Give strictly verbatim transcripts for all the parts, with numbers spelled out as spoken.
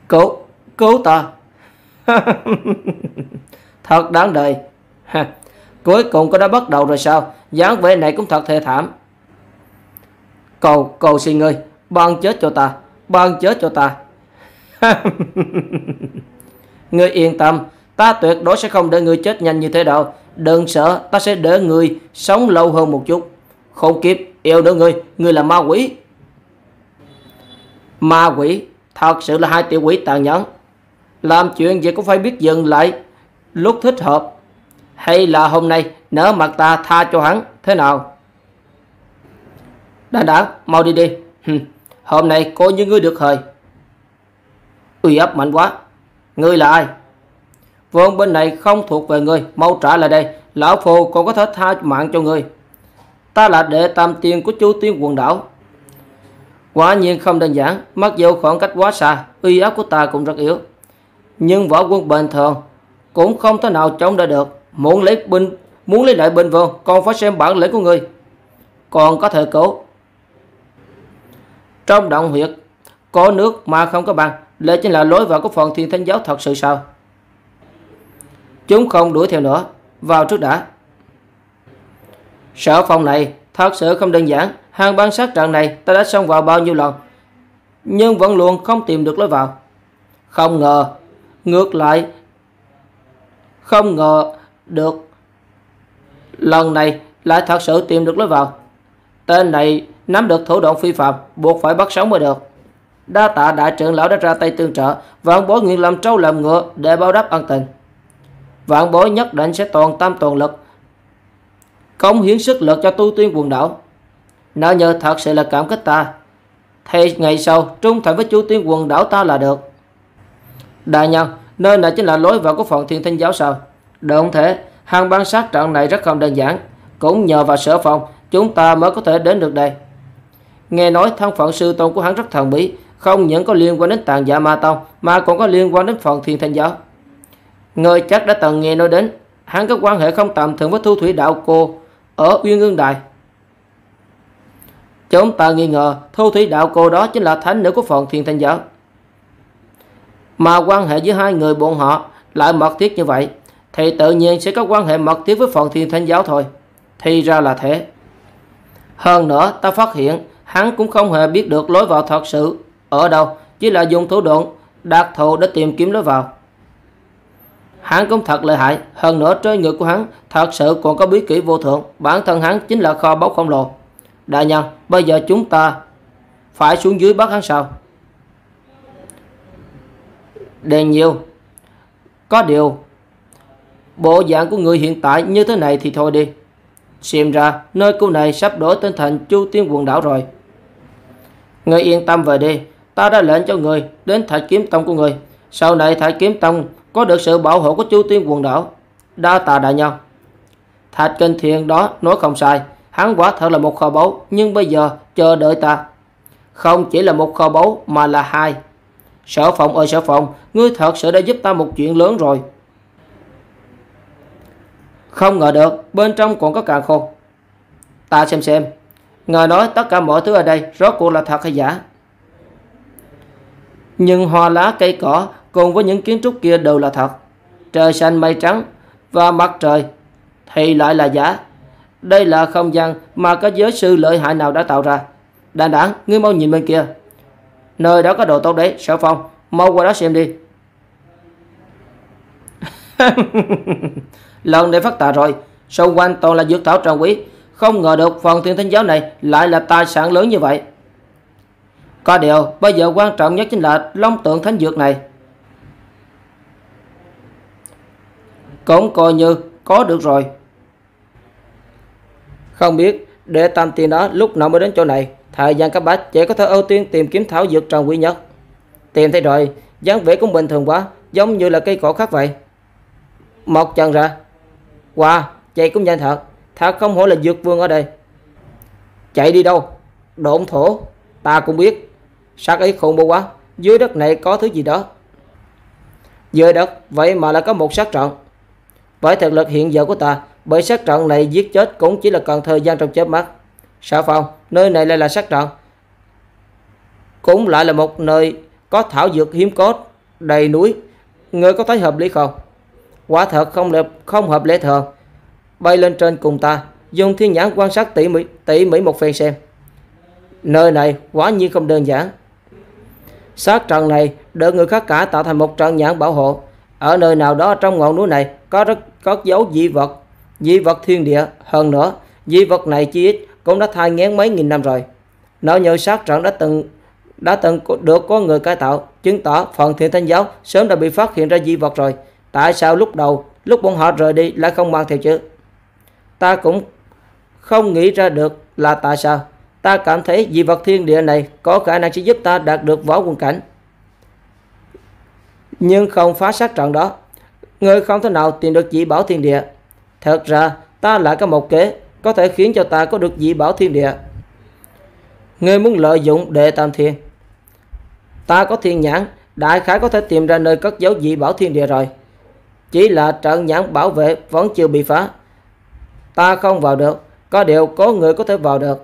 Cứu, cứu ta. Thật đáng đời. Cuối cùng có đã bắt đầu rồi sao? dáng vẻ này cũng thật thê thảm. Cầu, cầu xin ngươi, ban chết cho ta, ban chết cho ta. Ngươi yên tâm, ta tuyệt đối sẽ không để ngươi chết nhanh như thế đâu. Đừng sợ, ta sẽ để ngươi sống lâu hơn một chút. Khốn kiếp, yêu nữa ngươi, ngươi là ma quỷ. Ma quỷ, thật sự là hai tiểu quỷ tàn nhẫn. Làm chuyện gì cũng phải biết dừng lại lúc thích hợp. Hay là hôm nay nỡ mặt ta tha cho hắn, thế nào? Đã đã, mau đi đi. Hôm nay coi như ngươi được hời. Uy áp mạnh quá. Ngươi là ai? Vốn bên này không thuộc về ngươi, mau trả lại đây. Lão Phu còn có thể tha mạng cho ngươi. Ta là đệ tam tiên của Chu Tiên Quần Đảo. Quả nhiên không đơn giản. Mặc dù khoảng cách quá xa, uy áp của ta cũng rất yếu, nhưng võ quân bình thường cũng không thể nào chống đỡ được. Muốn lấy binh, muốn lấy lại bình vương, còn phải xem bản lĩnh của ngươi. Còn có thể cứu. Trong động huyệt có nước mà không có băng, lẽ chính là lối vào của phần Thiên Thánh giáo thật sự sao? Chúng không đuổi theo nữa, vào trước đã. Sở phòng này thật sự không đơn giản. Hàng băng sát trận này ta đã xông vào bao nhiêu lần, nhưng vẫn luôn không tìm được lối vào. Không ngờ, ngược lại, không ngờ được lần này lại thật sự tìm được lối vào. Tên này nắm được thủ đoạn phi phạm, buộc phải bắt sống mới được. Đa tạ đại trưởng lão đã ra tay tương trợ. Vạn bối nguyện làm trâu làm ngựa để báo đáp ân tình. Vạn bối nhất định sẽ toàn tâm toàn lực cống hiến sức lực cho Tu Tiên Quần Đảo. Nếu như thật sự là cảm kích ta, thì ngày sau trung thành với Chu Tiên Quần Đảo ta là được. Đại nhân, nơi này chính là lối vào của phần Thiên Thánh giáo sao? Đúng thế, hàng băng sát trận này rất không đơn giản. Cũng nhờ vào sở phòng chúng ta mới có thể đến được đây. Nghe nói thân phận sư tôn của hắn rất thần bí, không những có liên quan đến Tàn Dạ Ma Tông mà còn có liên quan đến phần Thiên Thánh giáo. Người chắc đã từng nghe nói đến hắn có quan hệ không tầm thường với Thu Thủy Đạo Cô ở Uyên Ương Đài. Chúng ta nghi ngờ Thu Thủy Đạo Cô đó chính là thánh nữ của phần Thiên Thánh giáo, mà quan hệ với hai người bọn họ lại mật thiết như vậy, thì tự nhiên sẽ có quan hệ mật thiết với phần Thiên Thánh giáo thôi. Thì ra là thế. Hơn nữa ta phát hiện hắn cũng không hề biết được lối vào thật sự ở đâu, chỉ là dùng thủ đoạn đặc thù để tìm kiếm lối vào. Hắn cũng thật lợi hại. Hơn nữa trên người của hắn thật sự còn có bí kỹ vô thượng. Bản thân hắn chính là kho báu khổng lồ. Đại nhân, bây giờ chúng ta phải xuống dưới bắt hắn sao? Đèn nhiều. Có điều bộ dạng của người hiện tại như thế này thì thôi đi. Xem ra nơi cô này sắp đổi tên thành Chu Tiên Quần Đảo rồi. Người yên tâm về đi. Ta đã lệnh cho người đến Thạch Kiếm Tông của người. Sau này Thạch Kiếm Tông có được sự bảo hộ của Chu Tiên Quần Đảo. Đa tạ đại nhân. Thạch Kinh Thiên đó nói không sai. Hắn quả thật là một kho báu. Nhưng bây giờ chờ đợi ta. Không chỉ là một kho báu mà là hai. Sở Phòng ơi Sở Phòng, ngươi thật sự đã giúp ta một chuyện lớn rồi. Không ngờ được bên trong còn có càn khôn. Ta xem xem. Ngài nói tất cả mọi thứ ở đây rốt cuộc là thật hay giả? Nhưng hoa lá cây cỏ cùng với những kiến trúc kia đều là thật. Trời xanh mây trắng và mặt trời thì lại là giả. Đây là không gian mà các giới sư lợi hại nào đã tạo ra. Đàn đảng, ngươi mau nhìn bên kia. Nơi đó có đồ tốt đấy. Sở Phong, mau qua đó xem đi. Lần này phát tạ rồi. Xung quanh toàn là dược thảo trân quý. Không ngờ được phần Thiên Thánh giáo này lại là tài sản lớn như vậy. Có điều bây giờ quan trọng nhất chính là long tượng thánh dược này. Cũng coi như có được rồi. Không biết để tam tiên đó lúc nào mới đến chỗ này. Thời gian cấp bách chỉ có thể ưu tiên tìm kiếm thảo dược trân quý nhất. Tìm thấy rồi. dáng vẻ cũng bình thường quá, giống như là cây cỏ khác vậy. Một chân ra. Wow, chạy cũng nhanh thật. Thật không hổ là dược vương ở đây. Chạy đi đâu? Độn thổ. Ta cũng biết. Sát ý khủng bố quá. Dưới đất này có thứ gì đó. Dưới đất vậy mà lại có một sát trận. Với thực lực hiện giờ của ta, bởi sát trận này giết chết cũng chỉ là cần thời gian trong chớp mắt. Sao Phong, nơi này lại là sát trận, cũng lại là một nơi có thảo dược hiếm có đầy núi, ngươi có thấy hợp lý không? Quả thật không lệ, không hợp lẽ thường. Bay lên trên cùng ta, dùng thiên nhãn quan sát tỉ mỉ, tỉ mỉ một phen xem. Nơi này quả nhiên không đơn giản. Sát trận này được người khác cả tạo thành một trận nhãn bảo hộ. Ở nơi nào đó trong ngọn núi này có rất có dấu dị vật, dị vật thiên địa. Hơn nữa, dị vật này chi ít cũng đã thai nghén mấy nghìn năm rồi. Nếu như sát trận đã từng đã từng được có người cải tạo, chứng tỏ phần Thiên Thánh giáo sớm đã bị phát hiện ra dị vật rồi. Tại sao lúc đầu, lúc bọn họ rời đi lại không mang theo chứ? Ta cũng không nghĩ ra được là tại sao. Ta cảm thấy dị vật thiên địa này có khả năng sẽ giúp ta đạt được võ quân cảnh, nhưng không phá sát trận đó. Ngươi không thể nào tìm được dị bảo thiên địa. Thật ra ta lại có một kế có thể khiến cho ta có được dị bảo thiên địa. Ngươi muốn lợi dụng đệ tam thiên? Ta có thiên nhãn, đại khái có thể tìm ra nơi cất giấu dị bảo thiên địa rồi. Chỉ là trận nhãn bảo vệ vẫn chưa bị phá. Ta không vào được, có điều có người có thể vào được.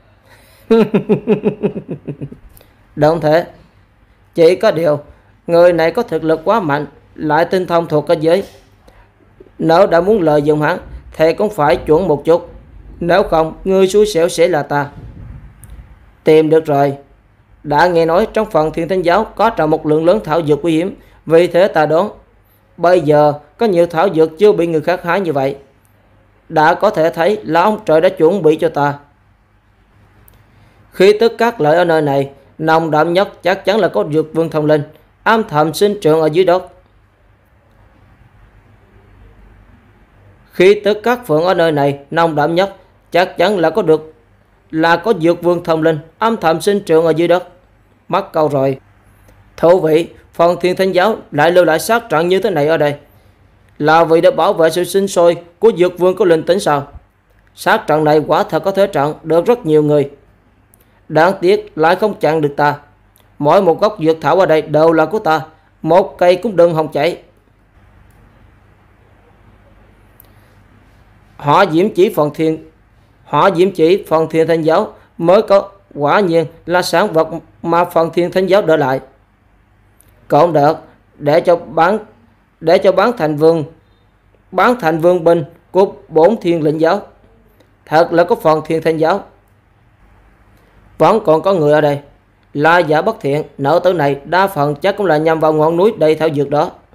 Đúng thế. Chỉ có điều người này có thực lực quá mạnh, lại tinh thông thuộc cái giới. Nếu đã muốn lợi dụng hắn thì cũng phải chuẩn một chút. Nếu không, người xui xẻo sẽ là ta. Tìm được rồi. Đã nghe nói trong phần Thiên Thánh giáo có trồng một lượng lớn thảo dược quý hiếm, vì thế ta đoán bây giờ có nhiều thảo dược chưa bị người khác hái như vậy. Đã có thể thấy là ông trời đã chuẩn bị cho ta. Khí tức các lợi ở nơi này nồng đậm nhất, chắc chắn là có dược vương thông linh âm thầm sinh trưởng ở dưới đất. Khí tức các phượng ở nơi này nồng đậm nhất, chắc chắn là có được là có dược vương thông linh âm thầm sinh trưởng ở dưới đất. Mắc câu rồi. Thú vị, phần Thiên Thánh giáo lại lưu lại sát trận như thế này ở đây, là vì để bảo vệ sự sinh sôi của dược vương có linh tính sao? Sát trận này quả thật có thể trận được rất nhiều người. Đáng tiếc lại không chặn được ta. Mỗi một gốc dược thảo ở đây đều là của ta, một cây cũng đừng hòng chảy. Hỏa diễm chỉ phần thiên Hỏa diễm chỉ phần Thiên Thánh giáo mới có, quả nhiên là sản vật mà phần Thiên Thánh giáo đỡ lại. Cũng được, để cho bán để cho bán thành vương bán thành vương binh của bốn thiên lĩnh giáo. Thật là có phần Thiên Thánh giáo. Vẫn còn có người ở đây. La giả bất thiện, nữ tử này đa phần chắc cũng là nhằm vào ngọn núi đầy thảo dược đó.